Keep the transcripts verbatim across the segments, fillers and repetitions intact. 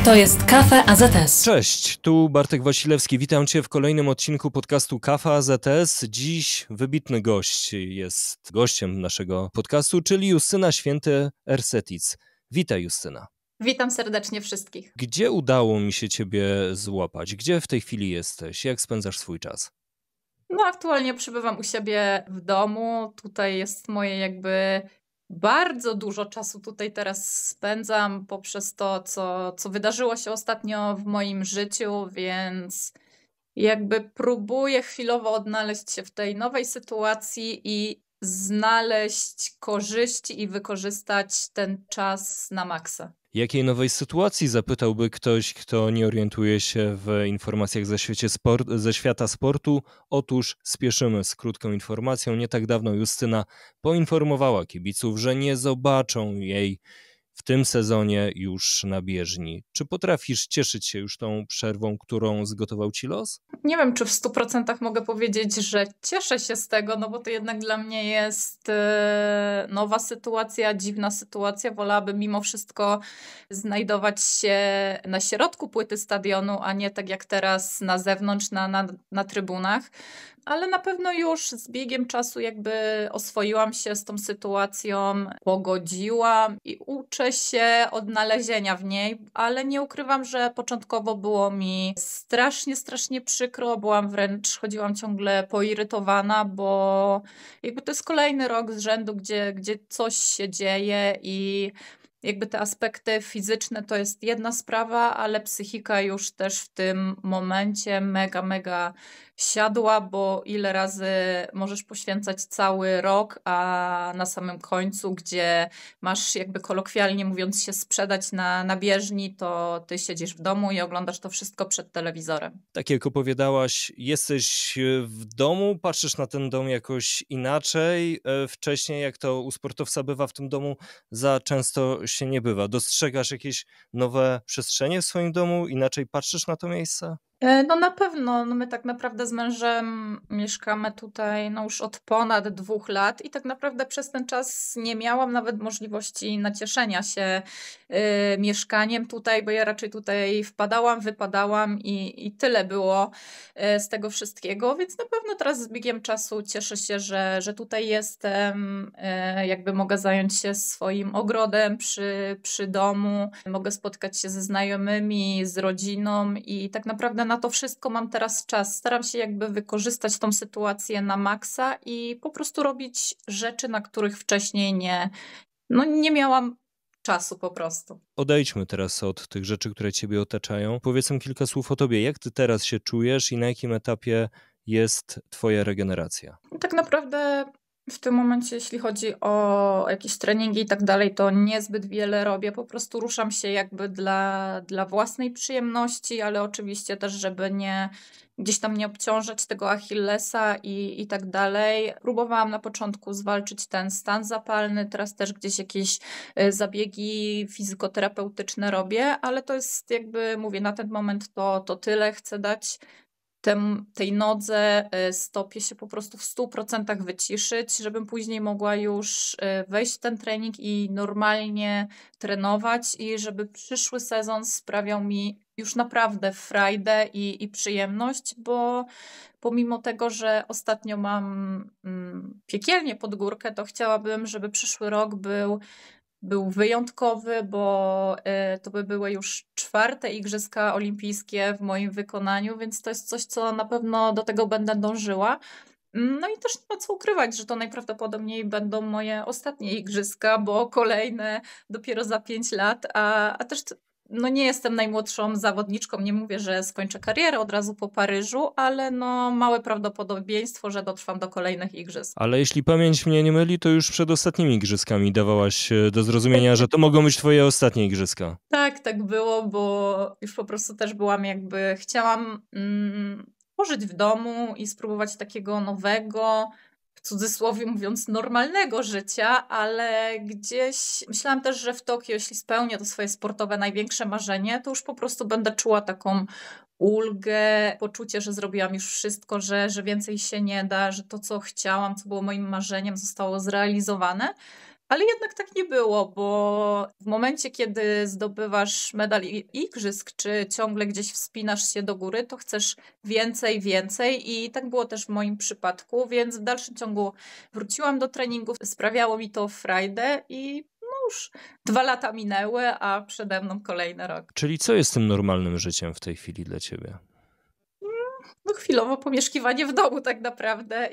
To jest Kafe A Z S. Cześć, tu Bartek Wasilewski. Witam Cię w kolejnym odcinku podcastu Kafe A Z S. Dziś wybitny gość jest gościem naszego podcastu, czyli Justyna Święty-Ersetic. Witaj, Justyna. Witam serdecznie wszystkich. Gdzie udało mi się Ciebie złapać? Gdzie w tej chwili jesteś? Jak spędzasz swój czas? No aktualnie przebywam u siebie w domu. Tutaj jest moje jakby... Bardzo dużo czasu tutaj teraz spędzam poprzez to, co, co wydarzyło się ostatnio w moim życiu, więc jakby próbuję chwilowo odnaleźć się w tej nowej sytuacji i znaleźć korzyści i wykorzystać ten czas na maksa. Jakiej nowej sytuacji, zapytałby ktoś, kto nie orientuje się w informacjach ze, świecie sport, ze świata sportu? Otóż spieszymy z krótką informacją. Nie tak dawno Justyna poinformowała kibiców, że nie zobaczą jej w tym sezonie już na bieżni. Czy potrafisz cieszyć się już tą przerwą, którą zgotował Ci los? Nie wiem, czy w stu procentach mogę powiedzieć, że cieszę się z tego, no bo to jednak dla mnie jest e, nowa sytuacja, dziwna sytuacja. Wolałabym mimo wszystko znajdować się na środku płyty stadionu, a nie tak jak teraz na zewnątrz, na, na, na trybunach. Ale na pewno już z biegiem czasu jakby oswoiłam się z tą sytuacją, pogodziłam i uczę się odnalezienia w niej, ale nie ukrywam, że początkowo było mi strasznie, strasznie przykro, byłam wręcz, chodziłam ciągle poirytowana, bo jakby to jest kolejny rok z rzędu, gdzie, gdzie coś się dzieje i jakby te aspekty fizyczne to jest jedna sprawa, ale psychika już też w tym momencie mega, mega siadła, bo ile razy możesz poświęcać cały rok, a na samym końcu, gdzie masz jakby kolokwialnie mówiąc się sprzedać na, na bieżni, to ty siedzisz w domu i oglądasz to wszystko przed telewizorem. Tak jak opowiadałaś, jesteś w domu, patrzysz na ten dom jakoś inaczej. Wcześniej, jak to u sportowca bywa, w tym domu za często się nie bywa. Dostrzegasz jakieś nowe przestrzenie w swoim domu? Inaczej patrzysz na to miejsce? No na pewno, no my tak naprawdę z mężem mieszkamy tutaj no już od ponad dwóch lat i tak naprawdę przez ten czas nie miałam nawet możliwości nacieszenia się y, mieszkaniem tutaj, bo ja raczej tutaj wpadałam, wypadałam i, i tyle było y, z tego wszystkiego, więc na pewno teraz z biegiem czasu cieszę się, że, że tutaj jestem, y, jakby mogę zająć się swoim ogrodem przy, przy domu, mogę spotkać się ze znajomymi, z rodziną i tak naprawdę na to wszystko mam teraz czas. Staram się jakby wykorzystać tą sytuację na maksa i po prostu robić rzeczy, na których wcześniej nie, no nie miałam czasu po prostu. Odejdźmy teraz od tych rzeczy, które Ciebie otaczają. Powiedzmy kilka słów o Tobie. Jak Ty teraz się czujesz i na jakim etapie jest Twoja regeneracja? Tak naprawdę w tym momencie, jeśli chodzi o jakieś treningi i tak dalej, to niezbyt wiele robię. Po prostu ruszam się jakby dla, dla własnej przyjemności, ale oczywiście też, żeby nie gdzieś tam nie obciążać tego Achillesa i, i tak dalej. Próbowałam na początku zwalczyć ten stan zapalny, teraz też gdzieś jakieś zabiegi fizykoterapeutyczne robię, ale to jest jakby, mówię, na ten moment to, to tyle. Chcę dać Tem, tej nodze, stopie się po prostu w stu procentach wyciszyć, żebym później mogła już wejść w ten trening i normalnie trenować i żeby przyszły sezon sprawiał mi już naprawdę frajdę i, i przyjemność, bo pomimo tego, że ostatnio mam mm, piekielnie pod górkę, to chciałabym, żeby przyszły rok był Był wyjątkowy, bo y, to by były już czwarte Igrzyska Olimpijskie w moim wykonaniu, więc to jest coś, co na pewno do tego będę dążyła. No i też nie ma co ukrywać, że to najprawdopodobniej będą moje ostatnie Igrzyska, bo kolejne dopiero za pięć lat, a, a też no nie jestem najmłodszą zawodniczką, nie mówię, że skończę karierę od razu po Paryżu, ale no małe prawdopodobieństwo, że dotrwam do kolejnych igrzysk. Ale jeśli pamięć mnie nie myli, to już przed ostatnimi igrzyskami dawałaś do zrozumienia, że to mogą być twoje ostatnie igrzyska. Tak, tak było, bo już po prostu też byłam jakby, chciałam mm, pożyć w domu i spróbować takiego nowego, w cudzysłowie mówiąc, normalnego życia, ale gdzieś myślałam też, że w Tokio, jeśli spełnię to swoje sportowe największe marzenie, to już po prostu będę czuła taką ulgę, poczucie, że zrobiłam już wszystko, że, że więcej się nie da, że to, co chciałam, co było moim marzeniem, zostało zrealizowane. Ale jednak tak nie było, bo w momencie, kiedy zdobywasz medal i- igrzysk, czy ciągle gdzieś wspinasz się do góry, to chcesz więcej, więcej i tak było też w moim przypadku, więc w dalszym ciągu wróciłam do treningów, sprawiało mi to frajdę i no już dwa lata minęły, a przede mną kolejny rok. Czyli co jest tym normalnym życiem w tej chwili dla ciebie? No chwilowo pomieszkiwanie w domu tak naprawdę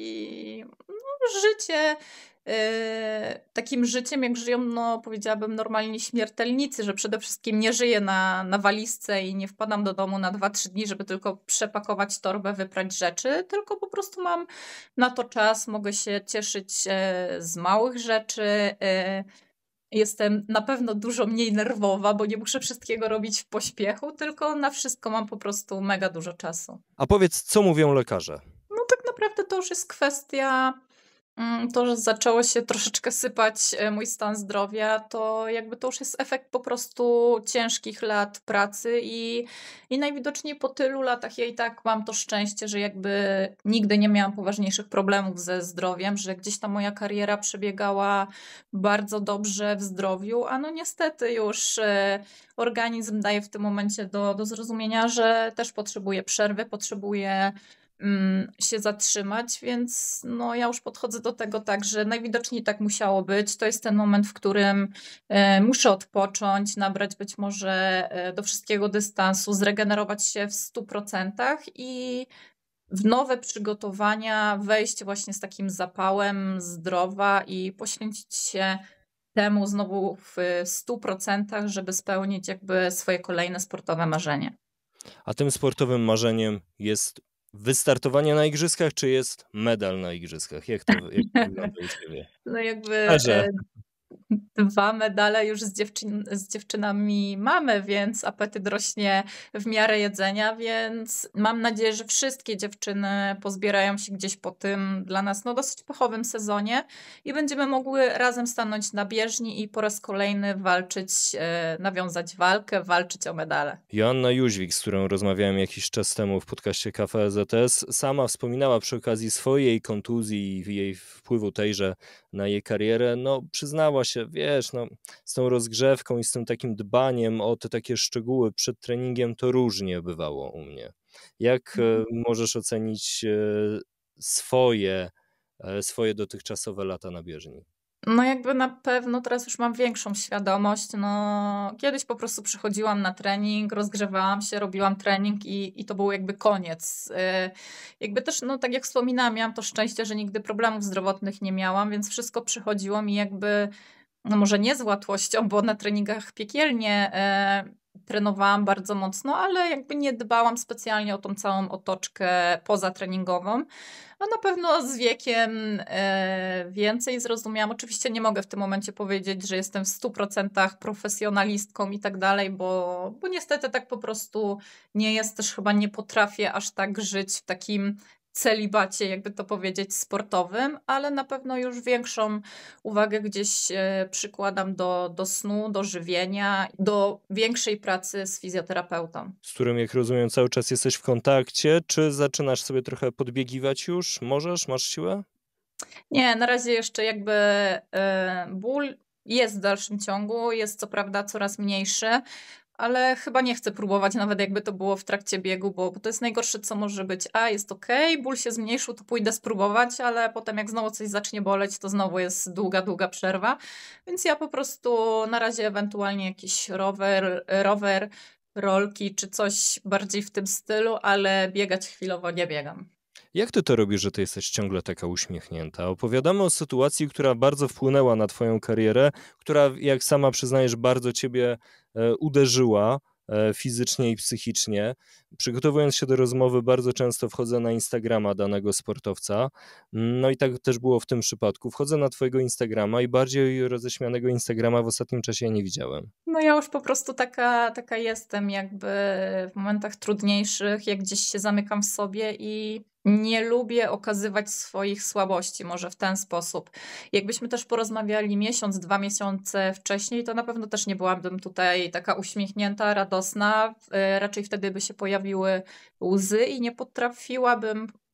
i no, życie yy, takim życiem, jak żyją, no powiedziałabym normalni śmiertelnicy, że przede wszystkim nie żyję na, na walizce i nie wpadam do domu na dwa trzy dni, żeby tylko przepakować torbę, wyprać rzeczy, tylko po prostu mam na to czas, mogę się cieszyć e, z małych rzeczy, e, jestem na pewno dużo mniej nerwowa, bo nie muszę wszystkiego robić w pośpiechu, tylko na wszystko mam po prostu mega dużo czasu. A powiedz, co mówią lekarze? No tak naprawdę to już jest kwestia mm, to, że zaczęło się troszeczkę sypać e, mój stan zdrowia, to jakby to już jest efekt po prostu ciężkich lat pracy i, i najwidoczniej po tylu latach ja i tak mam to szczęście, że jakby nigdy nie miałam poważniejszych problemów ze zdrowiem, że gdzieś ta moja kariera przebiegała bardzo dobrze w zdrowiu, a no niestety już e, organizm daje w tym momencie do, do zrozumienia, że też potrzebuje przerwy, potrzebuje mm, się zatrzymać, więc no ja już podchodzę do tego tak, że najwidoczniej tak musiało być. To jest ten moment, w którym e, muszę odpocząć, nabrać być może e, do wszystkiego dystansu, zregenerować się w stu procentach i w nowe przygotowania wejść właśnie z takim zapałem zdrowa i poświęcić się temu znowu w stu procentach, żeby spełnić jakby swoje kolejne sportowe marzenie. A tym sportowym marzeniem jest wystartowanie na igrzyskach, czy jest medal na igrzyskach? Jak to, jak to wygląda u ciebie? No jakby Szczerze. e, dwa medale już z, dziewczyn, z dziewczynami mamy, więc apetyt rośnie w miarę jedzenia, więc mam nadzieję, że wszystkie dziewczyny pozbierają się gdzieś po tym dla nas no, dosyć pechowym sezonie i będziemy mogły razem stanąć na bieżni i po raz kolejny walczyć, e, nawiązać walkę, walczyć o medale. Joanna Jóźwik, z którą rozmawiałem jakiś czas temu w podcaście K F Z T S, sama wspominała przy okazji swojej kontuzji i jej wpływu tejże na jej karierę, no przyznała się, wiesz, no z tą rozgrzewką i z tym takim dbaniem o te takie szczegóły przed treningiem to różnie bywało u mnie. Jak e, możesz ocenić e, swoje, e, swoje dotychczasowe lata na bieżni? No jakby na pewno teraz już mam większą świadomość. No, kiedyś po prostu przychodziłam na trening, rozgrzewałam się, robiłam trening i, i to był jakby koniec. Yy, jakby też, no tak jak wspominałam, miałam to szczęście, że nigdy problemów zdrowotnych nie miałam, więc wszystko przychodziło mi jakby, no może nie z łatwością, bo na treningach piekielnie yy, trenowałam bardzo mocno, ale jakby nie dbałam specjalnie o tą całą otoczkę pozatreningową. A na pewno z wiekiem e, więcej zrozumiałam. Oczywiście nie mogę w tym momencie powiedzieć, że jestem w stu procentach profesjonalistką i tak dalej, bo, bo niestety tak po prostu nie jest. Też chyba nie potrafię aż tak żyć w takim celibacie, jakby to powiedzieć, sportowym, ale na pewno już większą uwagę gdzieś e, przykładam do, do snu, do żywienia, do większej pracy z fizjoterapeutą. Z którym, jak rozumiem, cały czas jesteś w kontakcie, czy zaczynasz sobie trochę podbiegiwać już? Możesz? Masz siłę? Nie, na razie jeszcze jakby e, ból jest w dalszym ciągu, jest co prawda coraz mniejszy, ale chyba nie chcę próbować, nawet jakby to było w trakcie biegu, bo, bo to jest najgorsze, co może być. A, jest okej, okay, ból się zmniejszył, to pójdę spróbować, ale potem jak znowu coś zacznie boleć, to znowu jest długa, długa przerwa. Więc ja po prostu na razie ewentualnie jakiś rower, rower, rolki czy coś bardziej w tym stylu, ale biegać chwilowo nie biegam. Jak ty to robisz, że ty jesteś ciągle taka uśmiechnięta? Opowiadamy o sytuacji, która bardzo wpłynęła na twoją karierę, która, jak sama przyznajesz, bardzo ciebie e, uderzyła e, fizycznie i psychicznie. Przygotowując się do rozmowy, bardzo często wchodzę na Instagrama danego sportowca. No i tak też było w tym przypadku. Wchodzę na twojego Instagrama i bardziej roześmianego Instagrama w ostatnim czasie nie widziałem. No ja już po prostu taka, taka jestem jakby w momentach trudniejszych, jak gdzieś się zamykam w sobie i nie lubię okazywać swoich słabości, może w ten sposób. Jakbyśmy też porozmawiali miesiąc, dwa miesiące wcześniej, to na pewno też nie byłabym tutaj taka uśmiechnięta, radosna. Raczej wtedy by się pojawiły łzy i nie potrafiłabym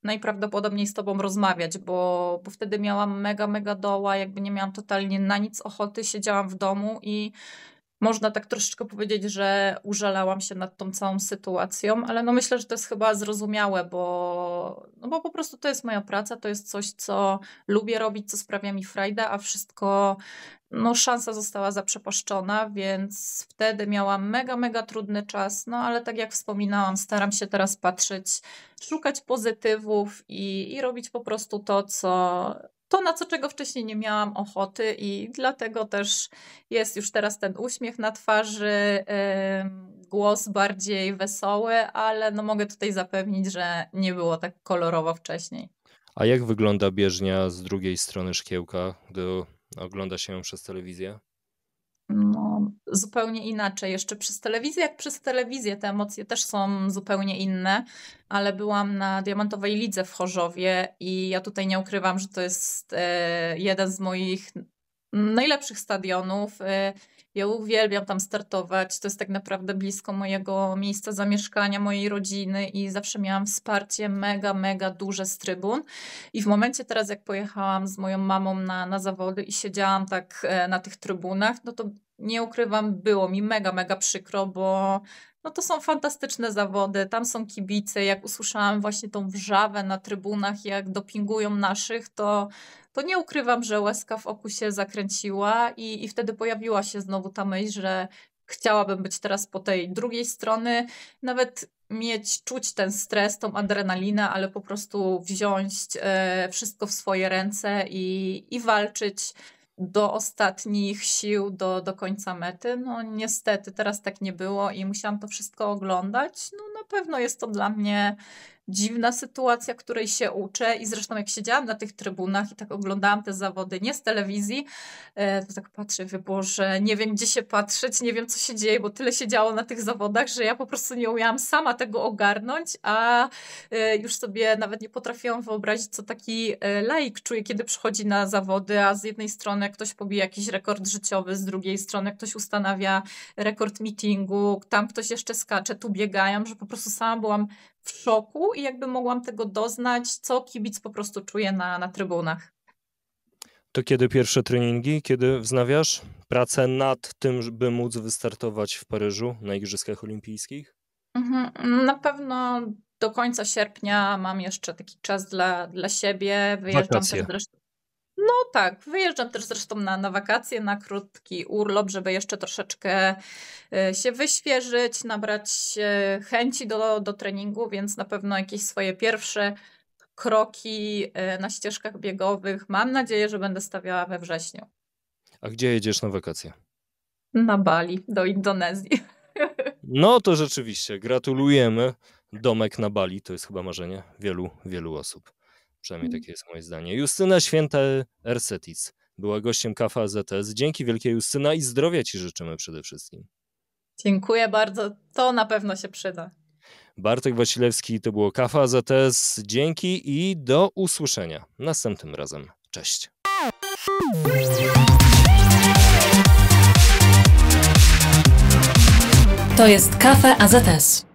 najprawdopodobniej z tobą rozmawiać, bo, bo wtedy miałam mega, mega doła, jakby nie miałam totalnie na nic ochoty, siedziałam w domu i można tak troszeczkę powiedzieć, że użalałam się nad tą całą sytuacją, ale no myślę, że to jest chyba zrozumiałe, bo, no bo po prostu to jest moja praca, to jest coś, co lubię robić, co sprawia mi frajdę, a wszystko, no szansa została zaprzepaszczona, więc wtedy miałam mega, mega trudny czas, no ale tak jak wspominałam, staram się teraz patrzeć, szukać pozytywów i, i robić po prostu to, co to, na co czego wcześniej nie miałam ochoty i dlatego też jest już teraz ten uśmiech na twarzy, yy, głos bardziej wesoły, ale no mogę tutaj zapewnić, że nie było tak kolorowo wcześniej. A jak wygląda bieżnia z drugiej strony szkiełka, gdy ogląda się ją przez telewizję? No, zupełnie inaczej. Jeszcze przez telewizję, jak przez telewizję te emocje też są zupełnie inne, ale byłam na Diamentowej Lidze w Chorzowie i ja tutaj nie ukrywam, że to jest e, jeden z moich najlepszych stadionów. E, ja uwielbiam tam startować. To jest tak naprawdę blisko mojego miejsca zamieszkania, mojej rodziny i zawsze miałam wsparcie mega, mega duże z trybun. I w momencie teraz, jak pojechałam z moją mamą na, na zawody i siedziałam tak e, na tych trybunach, no to nie ukrywam, było mi mega, mega przykro, bo no to są fantastyczne zawody, tam są kibice. Jak usłyszałam właśnie tą wrzawę na trybunach, jak dopingują naszych, to, to nie ukrywam, że łezka w oku się zakręciła i, i wtedy pojawiła się znowu ta myśl, że chciałabym być teraz po tej drugiej strony, nawet mieć, czuć ten stres, tą adrenalinę, ale po prostu wziąć e, wszystko w swoje ręce i, i walczyć do ostatnich sił, do, do końca mety. No niestety teraz tak nie było i musiałam to wszystko oglądać. No na pewno jest to dla mnie dziwna sytuacja, której się uczę i zresztą jak siedziałam na tych trybunach i tak oglądałam te zawody, nie z telewizji, to tak patrzę, wie Boże, nie wiem gdzie się patrzeć, nie wiem co się dzieje, bo tyle się działo na tych zawodach, że ja po prostu nie umiałam sama tego ogarnąć, a już sobie nawet nie potrafiłam wyobrazić, co taki laik czuje, kiedy przychodzi na zawody, a z jednej strony ktoś pobije jakiś rekord życiowy, z drugiej strony ktoś ustanawia rekord meetingu, tam ktoś jeszcze skacze, tu biegają, że po prostu sama byłam w szoku i jakby mogłam tego doznać, co kibic po prostu czuje na, na trybunach. To kiedy pierwsze treningi, kiedy wznawiasz pracę nad tym, by móc wystartować w Paryżu na Igrzyskach Olimpijskich? Mhm. Na pewno do końca sierpnia mam jeszcze taki czas dla, dla siebie. Wyjeżdżam Wakacje. też zresztą. No tak, wyjeżdżam też zresztą na, na wakacje, na krótki urlop, żeby jeszcze troszeczkę się wyświeżyć, nabrać chęci do, do treningu, więc na pewno jakieś swoje pierwsze kroki na ścieżkach biegowych mam nadzieję, że będę stawiała we wrześniu. A gdzie jedziesz na wakacje? Na Bali, do Indonezji. No to rzeczywiście, gratulujemy. Domek na Bali to jest chyba marzenie wielu, wielu osób. Przynajmniej takie jest moje zdanie. Justyna Święta-Ercetic była gościem Kafe A Z S. Dzięki wielkie, Justyna, i zdrowia ci życzymy przede wszystkim. Dziękuję bardzo, to na pewno się przyda. Bartek Wasilewski, to było Kafe A Z S. Dzięki i do usłyszenia następnym razem. Cześć. To jest Kafe A Z S.